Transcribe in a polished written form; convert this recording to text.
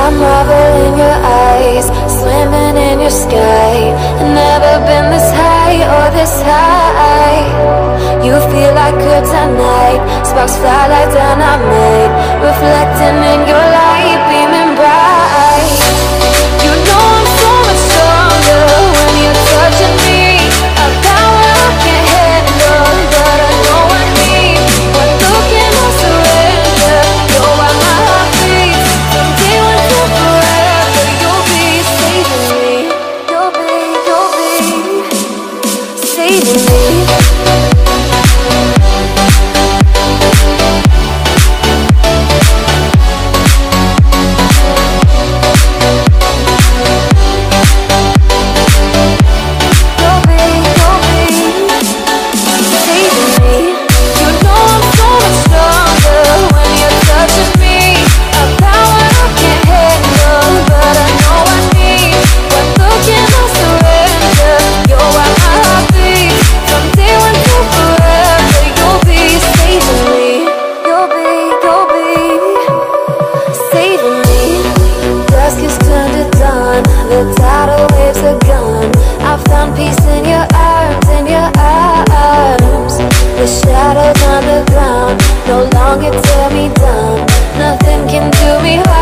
I'm marveling your eyes, swimming in your sky. Never been this high or this high. You feel like kryptonite, sparks fly like dynamite, reflecting in your light, beaming bright. You know I'm so much stronger when you're touching me. A power I can't handle, but I know I need. One look and I surrender. You're why my heart beats. From day one to forever, you'll be saving me. You'll be saving me. The tidal waves are gone. I found peace in your arms, in your arms. The shadows on the ground no longer tear me down. Nothing can do me harm.